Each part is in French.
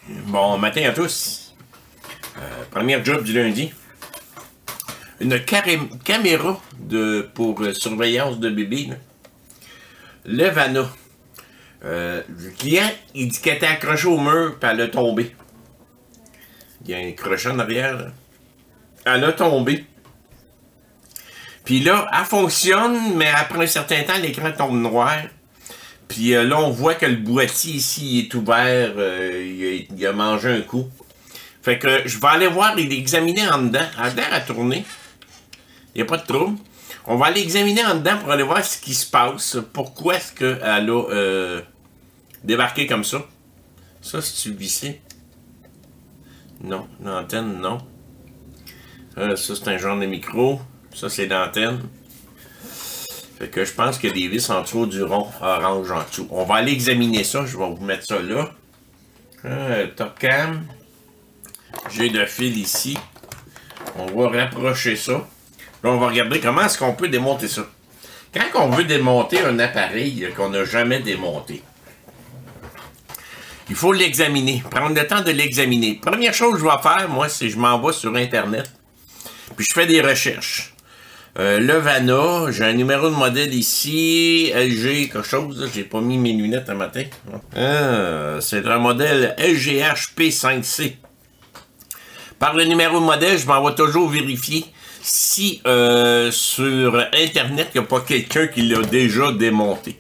Bon matin à tous. Première job du lundi. Une caméra pour surveillance de bébé. Là. Le Vana. Le client, il dit qu'elle était accrochée au mur puis elle a tombé. Il y a un crochet en arrière. Là. Elle a tombé. Puis là, elle fonctionne, mais après un certain temps, l'écran tombe noir. Puis là, on voit que le boîtier ici est ouvert. Il a mangé un coup. Fait que je vais aller voir et l'examiner en dedans. Elle a l'air à tourner. Il n'y a pas de trouble. On va aller examiner en dedans pour aller voir ce qui se passe. Pourquoi est-ce qu'elle a débarqué comme ça. Ça, c'est-tu vissé? Non. L'antenne, non. Ça, c'est un genre de micro. Ça, c'est l'antenne. Fait que je pense qu'il y a des vis en dessous du rond orange en dessous. On va aller examiner ça. Je vais vous mettre ça là. Top cam. J'ai le fil ici. On va rapprocher ça. Là, on va regarder comment est-ce qu'on peut démonter ça. Quand on veut démonter un appareil qu'on n'a jamais démonté, il faut l'examiner. Prendre le temps de l'examiner. Première chose que je vais faire, moi, c'est que je m'en vais sur Internet. Puis je fais des recherches. Le Vana, j'ai un numéro de modèle ici, LG quelque chose, j'ai pas mis mes lunettes un matin. C'est un modèle LG P5C. Par le numéro de modèle, je m'en vais toujours vérifier si sur Internet, il n'y a pas quelqu'un qui l'a déjà démonté.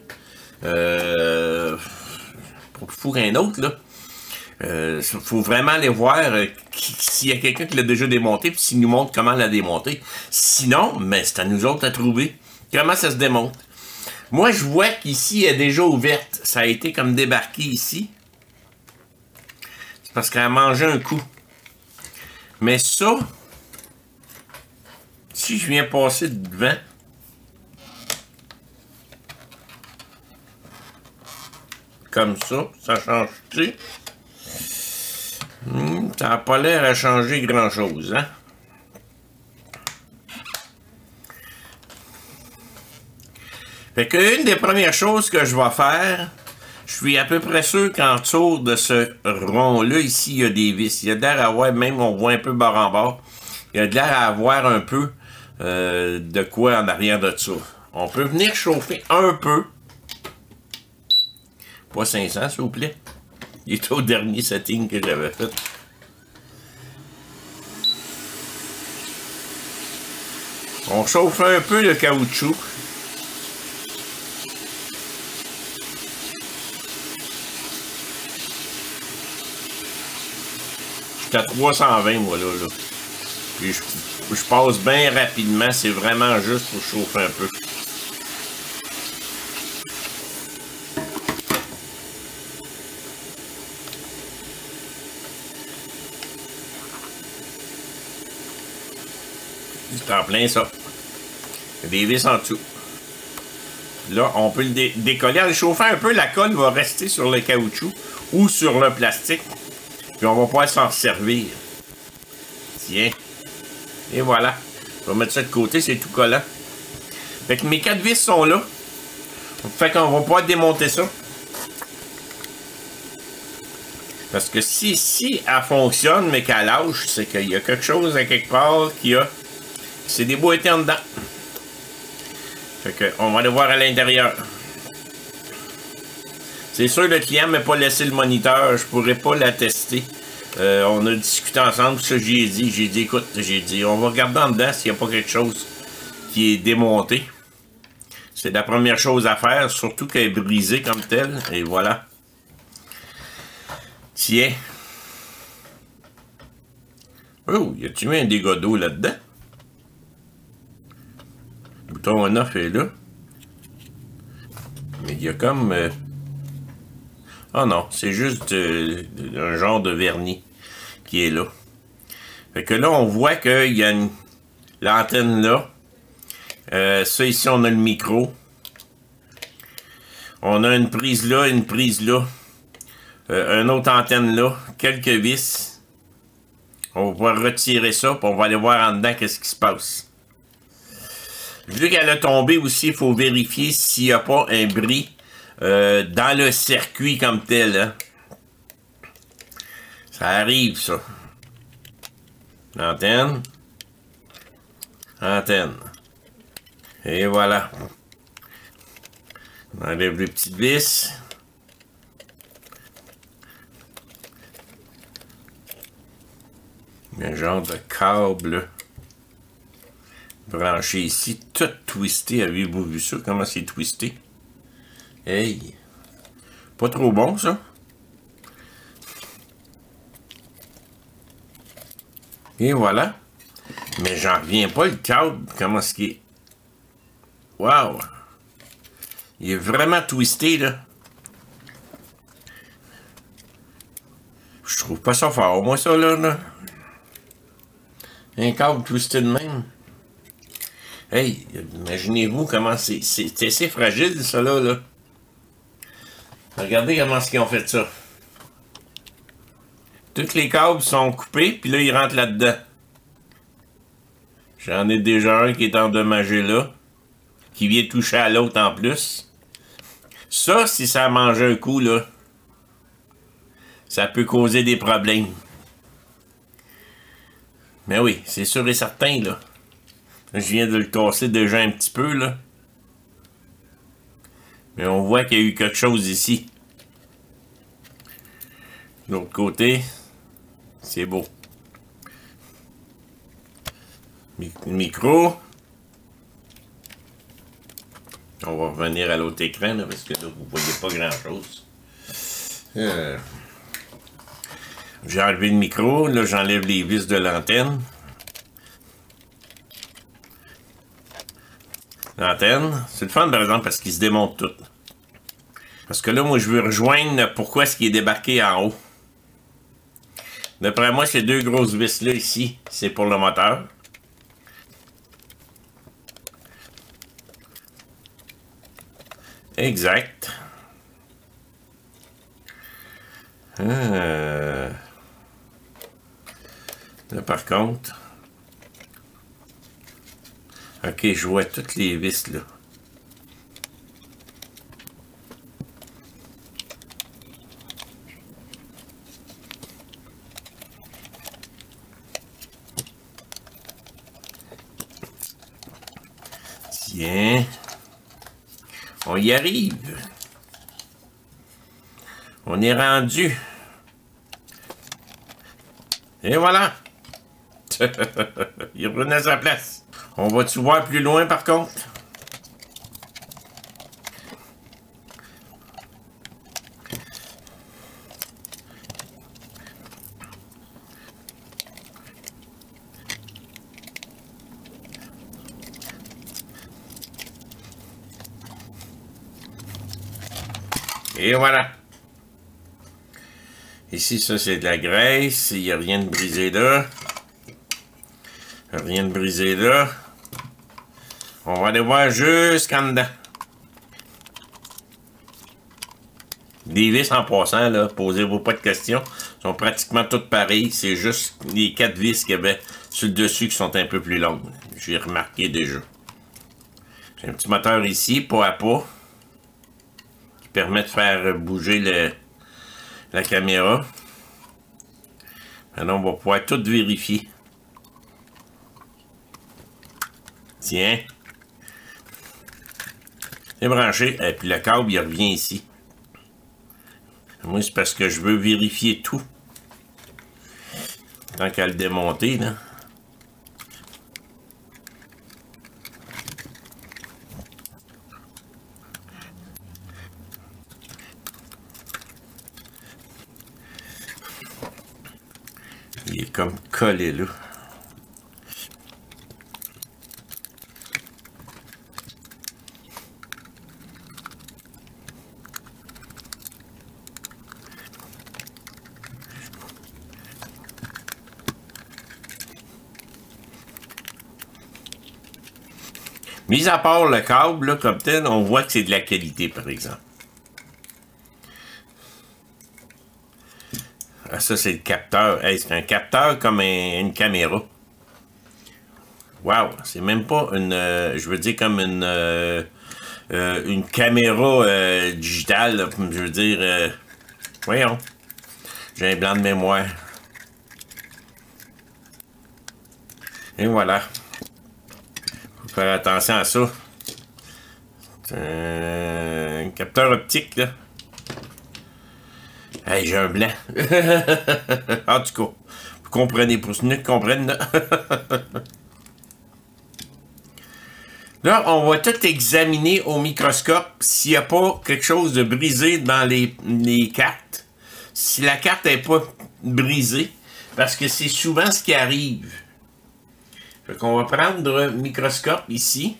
Pour fou qu'un autre, là. Faut vraiment aller voir s'il y a quelqu'un qui l'a déjà démonté puis s'il nous montre comment la démonter. Sinon, mais c'est à nous autres à trouver comment ça se démonte. Moi, je vois qu'ici, elle est déjà ouverte. Ça a été comme débarqué ici. C'est parce qu'elle a mangé un coup. Mais ça, si je viens passer devant, comme ça change-tu? Ça n'a pas l'air à changer grand-chose, hein? Fait que une des premières choses que je vais faire, je suis à peu près sûr qu'en dessous de ce rond-là, ici, il y a des vis. Il y a de l'air à avoir, même on voit un peu bord en bord, il y a de l'air à avoir un peu de quoi en arrière de ça. On peut venir chauffer un peu. Pas 500, s'il vous plaît. Il est au dernier setting que j'avais fait. On chauffe un peu le caoutchouc. J'étais à 320, moi, là. Puis je passe bien rapidement. C'est vraiment juste pour chauffer un peu. C'est en plein ça. Il y a des vis en dessous. Là, on peut le décoller. En le chauffant un peu, la colle va rester sur le caoutchouc ou sur le plastique. Puis on va pouvoir s'en servir. Tiens. Et voilà. Je vais mettre ça de côté, c'est tout collant. Fait que mes 4 vis sont là. Fait qu'on va pouvoir démonter ça. Parce que si elle fonctionne, mais qu'elle lâche, c'est qu'il y a quelque chose à quelque part qui a... C'est des boîtiers en dedans. Fait que, on va aller voir à l'intérieur. C'est sûr, le client ne m'a pas laissé le moniteur. Je pourrais pas la tester. On a discuté ensemble. Ça, j'ai dit, écoute, on va regarder en dedans s'il n'y a pas quelque chose qui est démonté. C'est la première chose à faire, surtout qu'elle est brisée comme telle. Et voilà. Tiens. Oh, y a-tu mis un dégât d'eau là-dedans? Le bouton on-off est là. Mais il y a comme... Oh non, c'est juste un genre de vernis qui est là. Fait que là, on voit qu'il y a l'antenne là. Ça, ici, on a le micro. On a une prise là, une prise là. Une autre antenne là. Quelques vis. On va pouvoir retirer ça, puis on va aller voir en dedans qu'est-ce qui se passe. Vu qu'elle a tombé aussi, il faut vérifier s'il n'y a pas un bris dans le circuit comme tel. Hein. Ça arrive, ça. Antenne. Antenne. Et voilà. On enlève les petites vis. Un genre de câble branché ici, tout twisté. Avez-vous vu ça? Comment c'est twisté? Hey! Pas trop bon, ça? Et voilà. Mais j'en reviens pas, le câble. Comment est-ce qu'il est? Wow! Il est vraiment twisté, là. Je trouve pas ça fort, moi, ça, là. Un câble twisté de même. Hey, imaginez-vous comment c'est assez fragile, ça, là. Regardez comment ils ont fait ça. Tous les câbles sont coupés, puis là, ils rentrent là-dedans. J'en ai déjà un qui est endommagé là, qui vient toucher à l'autre en plus. Ça, si ça mange un coup, là, ça peut causer des problèmes. Mais oui, c'est sûr et certain, là. Je viens de le casser déjà un petit peu, là. Mais on voit qu'il y a eu quelque chose ici. De l'autre côté, c'est beau. Micro. On va revenir à l'autre écran, là, parce que là, vous voyez pas grand-chose. J'ai enlevé le micro. Là, j'enlève les vis de l'antenne. L'antenne, c'est le fun, par exemple, parce qu'il se démonte tout. Parce que là, moi, je veux rejoindre pourquoi est-ce qu'il est débarqué en haut. D'après moi, ces deux grosses vis-là, ici, c'est pour le moteur. Exact. Là, par contre... Ok, je vois toutes les vis, là. Tiens. On y arrive. On est rendu. Et voilà. Il revenait à sa place. On va-tu voir plus loin, par contre? Et voilà. Ici, ça, c'est de la graisse. Il n'y a rien de brisé là. Rien de brisé là. On va aller voir jusqu'en dedans. Des vis en passant, là, posez-vous pas de questions. Sont pratiquement toutes pareilles. C'est juste les 4 vis qu'il y avait sur le dessus qui sont un peu plus longues. J'ai remarqué déjà. J'ai un petit moteur ici, pas à pas, qui permet de faire bouger la caméra. Maintenant, on va pouvoir tout vérifier. Tiens. C'est branché. Et puis le câble, il revient ici. Moi, c'est parce que je veux vérifier tout. Tant qu'à le démonter, là. Il est comme collé là. Mis à part le câble, là, comme tel, on voit que c'est de la qualité, par exemple. Ah, ça, c'est le capteur. Hey, c'est un capteur comme une caméra. Wow! C'est même pas une... je veux dire comme une caméra digitale, là, je veux dire... voyons. J'ai un blanc de mémoire. Et voilà. Faut faire attention à ça. C'est un capteur optique, là. Hey, j'ai un blanc. En tout cas, vous comprenez, pour ceux qui comprennent, là. Là, on va tout examiner au microscope s'il n'y a pas quelque chose de brisé dans les cartes. Si la carte n'est pas brisée, parce que c'est souvent ce qui arrive. Fait qu'on va prendre le microscope ici.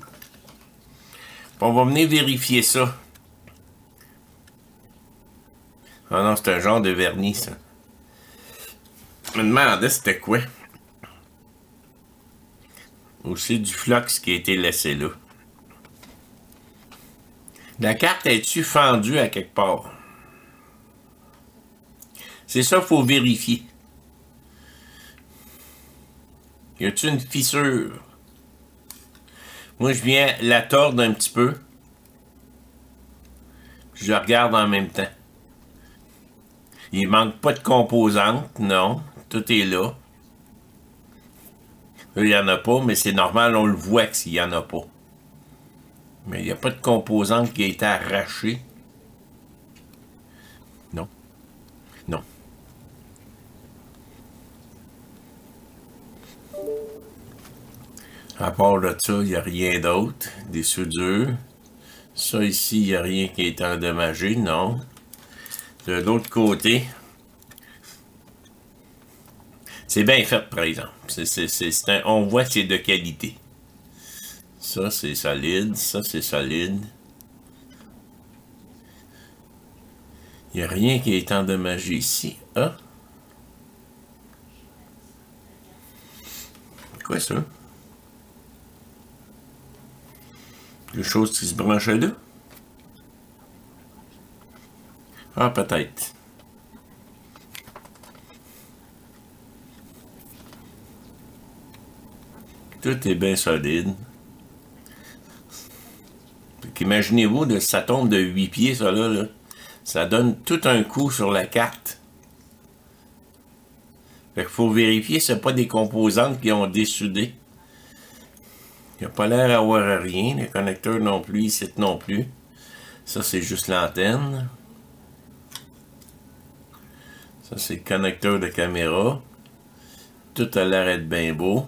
On va venir vérifier ça. Ah non, c'est un genre de vernis, ça. Je me demandais c'était quoi. Ou c'est du flux qui a été laissé là. La carte est-tu fendue à quelque part? C'est ça qu'il faut vérifier. Y a-t-il une fissure? Moi, je viens la tordre un petit peu. Je regarde en même temps. Il manque pas de composantes, non. Tout est là. Il n'y en a pas, mais c'est normal, on le voit que s'il n'y en a pas. Mais il n'y a pas de composante qui a été arrachée. Non. Non. À part de ça, il n'y a rien d'autre. Des soudures. Ça ici, il n'y a rien qui a été endommagé, non. De l'autre côté, c'est bien fait, par exemple. On voit que c'est de qualité. Ça, c'est solide. Ça, c'est solide. Il n'y a rien qui a été endommagé ici. Ah! Quoi ça? Quelque chose qui se branchait là? Ah, peut-être. Tout est bien solide. Imaginez-vous, ça tombe de 8 pieds, ça là. Ça donne tout un coup sur la carte. Fait qu'il faut vérifier s'il n'y a pas des composantes qui ont dessoudé. Il n'y a pas l'air d'avoir rien. Les connecteurs non plus, ici non plus. Ça, c'est juste l'antenne. Ça, c'est le connecteur de caméra. Tout a l'air d'être bien beau.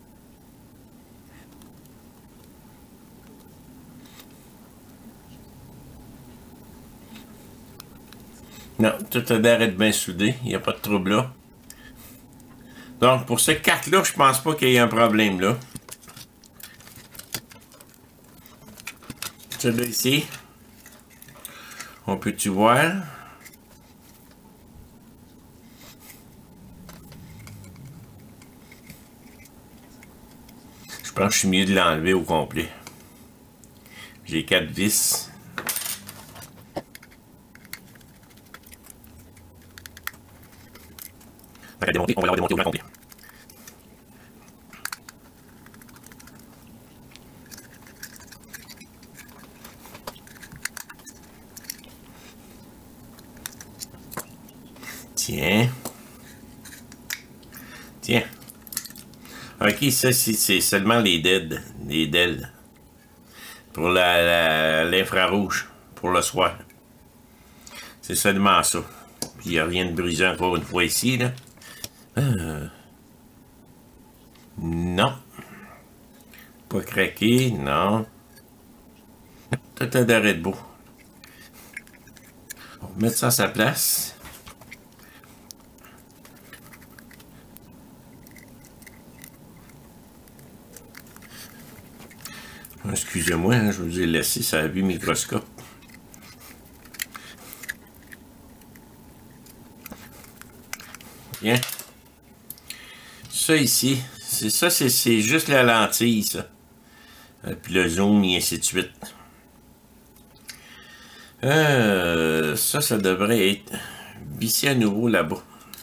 Non, tout a l'air d'être bien soudé. Il n'y a pas de trouble là. Donc, pour cette carte-là, je pense pas qu'il y ait un problème là. Celui-là ici. On peut-tu voir? Je pense que je suis mieux de l'enlever au complet. J'ai 4 vis. On va démonter au blanc complet. Tiens. Tiens. Ok, ça c'est seulement les DED. Les DEL. Pour l'infrarouge. Pour le soir. C'est seulement ça. Puis il n'y a rien de brisé encore une fois ici, là. Non. Pas craqué, non. Tout a l'air de beau. On va mettre ça à sa place. Excusez-moi, hein, je vous ai laissé ça à vue microscope. Bien. Ça ici, c'est juste la lentille, ça. Puis le zoom, et ainsi de suite. Ça devrait être vissé à nouveau là-bas.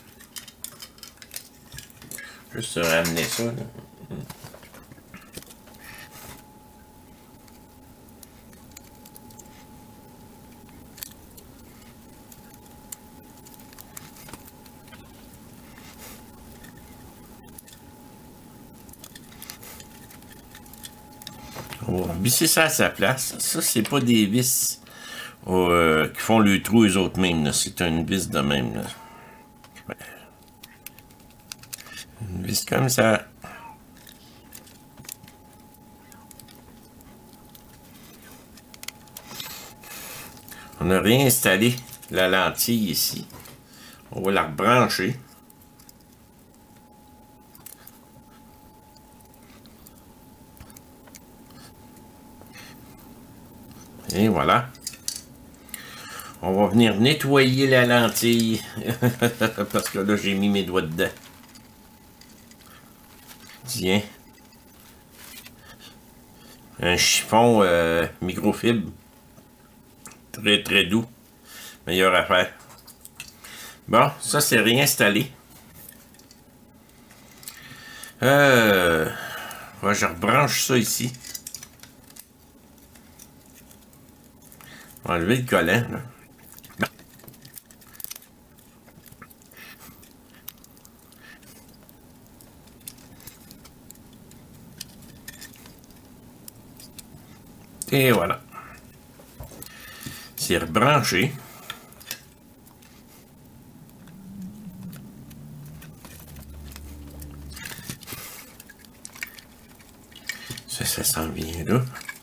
Juste ramener ça, là. On va visser ça à sa place. Ça, c'est pas des vis qui font le trou eux autres mêmes. C'est une vis de même. Là. Ouais. Une vis comme ça. On a réinstallé la lentille ici. On va la rebrancher. Et voilà. On va venir nettoyer la lentille. Parce que là, j'ai mis mes doigts dedans. Tiens. Un chiffon microfibre. Très, très doux. Meilleure affaire. Bon, ça, c'est réinstallé. Je rebranche ça ici. On va enlever le collant, là. Et voilà. C'est rebranché. Ça s'en vient là.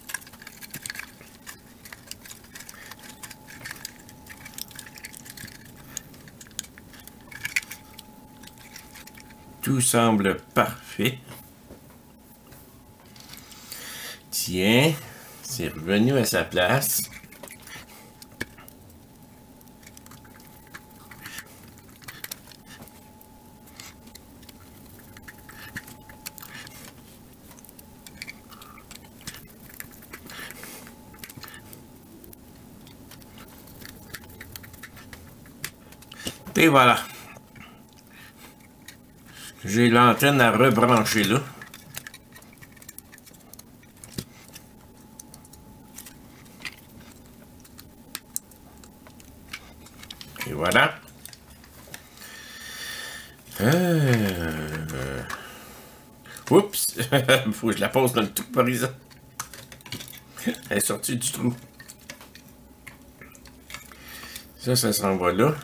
Tout semble parfait. Tiens, c'est revenu à sa place. Et voilà. J'ai l'antenne à rebrancher là. Et voilà. Oups! Faut que je la pose dans le trou par exemple. Elle est sortie du trou. Ça s'en va là.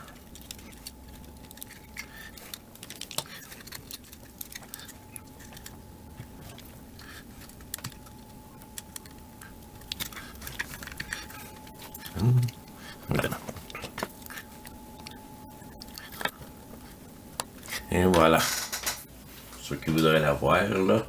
Et voilà. Ceux qui voudraient la voir, là.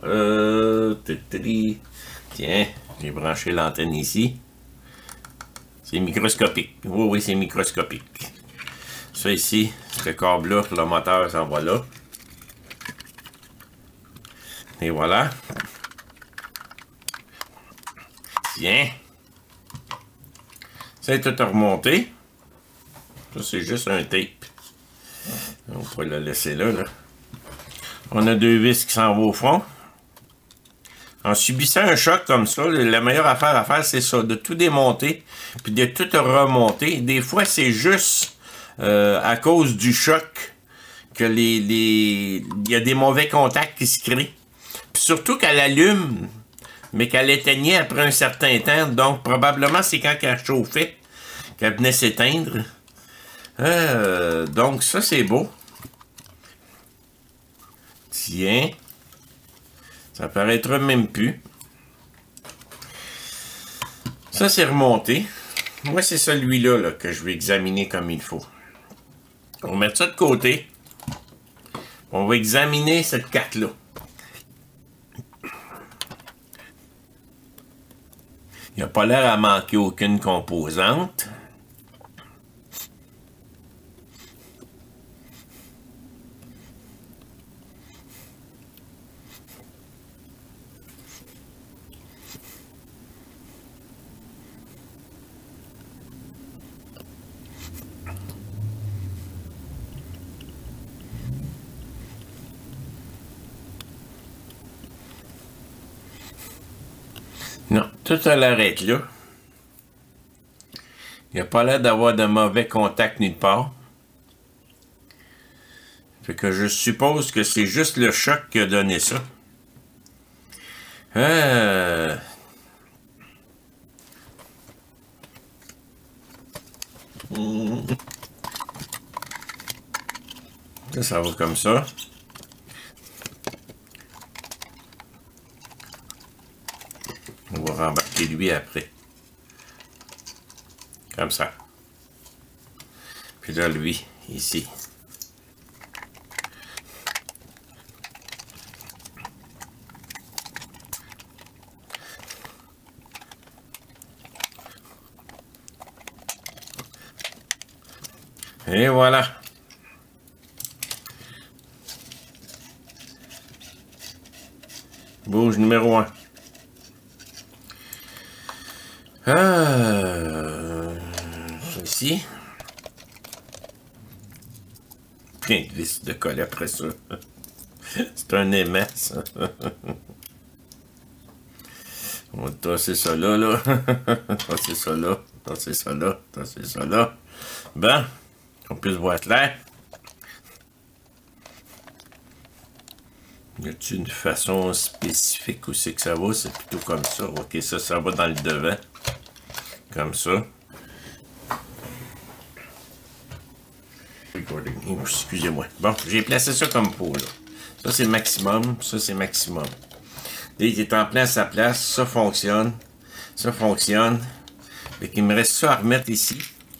Tiens, j'ai branché l'antenne ici. C'est microscopique. Oui, oui, c'est microscopique. Ça ici, ce câble-là, le moteur s'en va là. Et voilà. Tiens. Ça est tout remonté. Ça, c'est juste un tape. On pourrait le laisser là, là. On a deux vis qui s'en vont au fond. En subissant un choc comme ça, la meilleure affaire à faire, c'est ça, de tout démonter, puis de tout remonter. Des fois, c'est juste à cause du choc que il y a des mauvais contacts qui se créent. Puis surtout qu'elle allume, mais qu'elle éteignait après un certain temps. Donc, probablement, c'est quand elle chauffait qu'elle venait s'éteindre. Donc, ça, c'est beau. Tiens. Ça paraîtra même plus. Ça, c'est remonté. Moi, c'est celui-là là, que je vais examiner comme il faut. On va mettre ça de côté. On va examiner cette carte-là. Il n'a pas l'air à manquer aucune composante. Non, tout à l'arrêt là. Il n'y a pas l'air d'avoir de mauvais contacts nulle part. Fait que je suppose que c'est juste le choc qui a donné ça. Ça va comme ça. On va rembarquer lui après. Comme ça. Puis là, lui, ici. Et voilà. Bouge numéro 1. Ici. Plein de vis de colle après ça. C'est un aimant, ça. On va tasser ça là, là. Tasser ça là. Tasser ça là. Tasser ça là. Bon. On puisse voir clair. Y a-t-il une façon spécifique où c'est que ça va? C'est plutôt comme ça. Ok, ça va dans le devant. Comme ça. Excusez-moi. Bon, j'ai placé ça comme pour là. Ça, c'est maximum. Ça, c'est maximum. Dès qu'il est en place à sa place, ça fonctionne. Ça fonctionne. Fait qu'il me reste ça à remettre ici.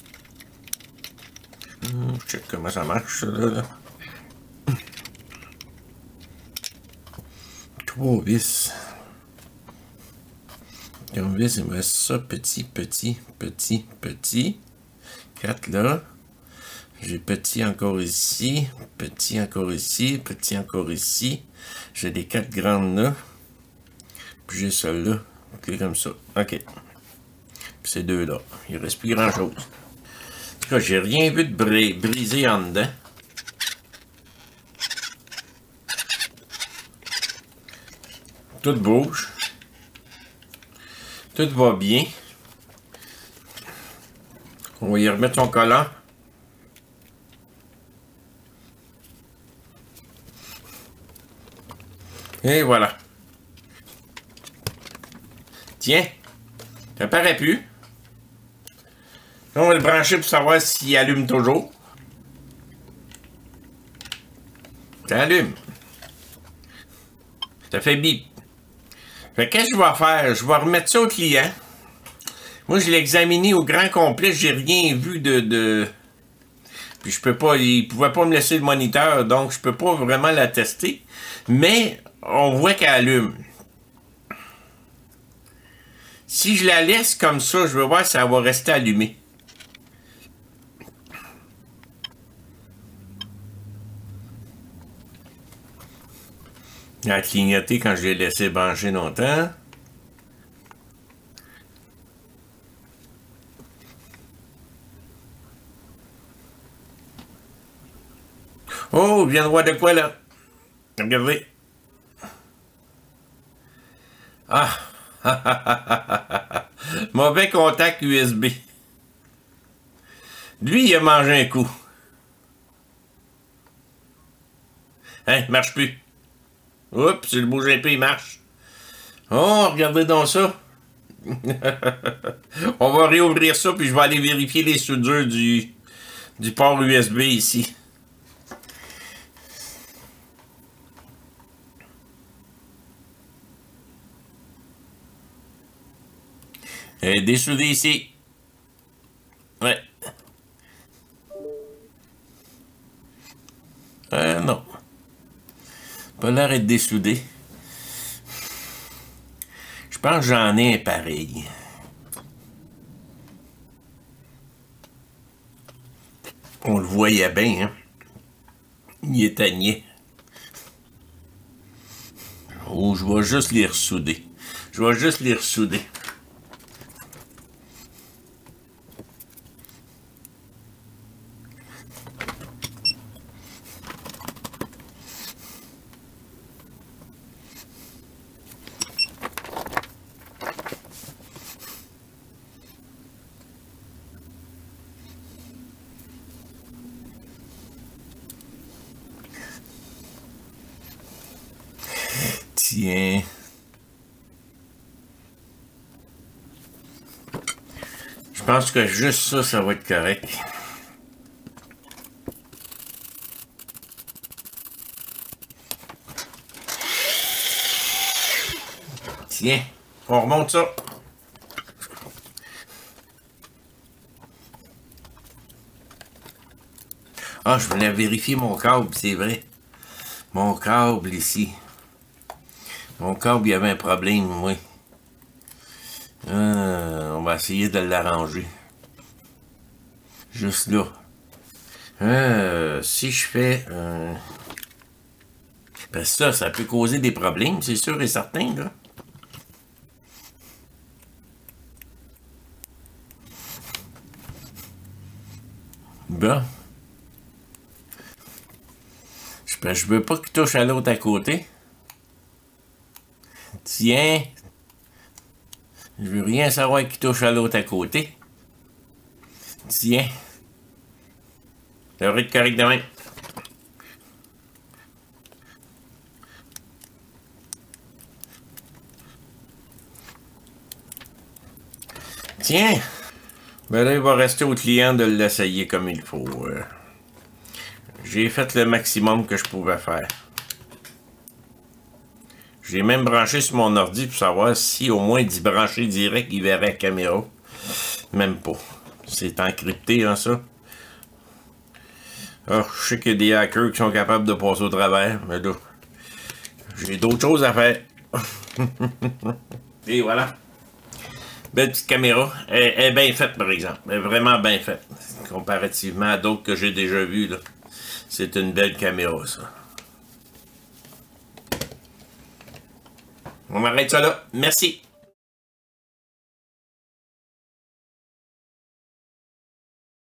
Je sais comment ça marche, ça, là. 3 vis. Comme vis, il me reste ça, petit, petit, petit, petit. 4 là. J'ai petit encore ici, petit encore ici, petit encore ici. J'ai les 4 grandes là. Puis j'ai celle-là. Ok, comme ça. Ok. Puis ces deux là. Il ne reste plus grand-chose. En tout cas, j'ai rien vu de brisé en dedans. Tout bouge. Tout va bien. On va y remettre son collant. Et voilà. Tiens. Ça paraît plus. On va le brancher pour savoir s'il allume toujours. Ça allume. Ça fait bip. Fait qu'est-ce que je vais faire? Je vais remettre ça au client. Moi, je l'ai examiné au grand complet. J'ai rien vu de... Puis je peux pas... Il pouvait pas me laisser le moniteur, donc je peux pas vraiment la tester. Mais on voit qu'elle allume. Si je la laisse comme ça, je vais voir si ça va rester allumé. Elle a clignoté quand je l'ai laissé brancher longtemps. Oh, je viens de voir de quoi là. Regardez. Ah! Mauvais contact USB. Lui, il a mangé un coup. Hein, il marche plus. Oups, si je bouge un peu, il marche. Oh, regardez donc ça. On va réouvrir ça, puis je vais aller vérifier les soudures du port USB ici. Dessoudé ici. Ouais. Non. Pas l'air d'être dessoudé. Je pense que j'en ai un pareil. On le voyait bien, hein. Il éteignait. Oh, je vais juste les ressouder. Je vais juste les ressouder. Tiens. Je pense que juste ça, ça va être correct. Tiens, on remonte ça. Ah, je voulais vérifier mon câble, c'est vrai. Mon câble ici. Mon câble, il y avait un problème, oui. On va essayer de l'arranger. Juste là. Si je fais... ben ça peut causer des problèmes, c'est sûr et certain, là. Bon. Je veux pas qu'il touche à l'autre à côté. Tiens. Je veux rien savoir qui touche à l'autre à côté. Tiens. Ça devrait être correct demain. Tiens. Ben là, il va rester au client de l'essayer comme il faut. J'ai fait le maximum que je pouvais faire. J'ai même branché sur mon ordi pour savoir si au moins d'y brancher direct, il verrait la caméra. Même pas. C'est encrypté, hein, ça. Ah, je sais qu'il y a des hackers qui sont capables de passer au travers, mais là, j'ai d'autres choses à faire. Et voilà. Belle petite caméra. Elle est bien faite, par exemple. Elle est vraiment bien faite. Comparativement à d'autres que j'ai déjà vues, là. C'est une belle caméra, ça. On m'arrête ça là. Merci.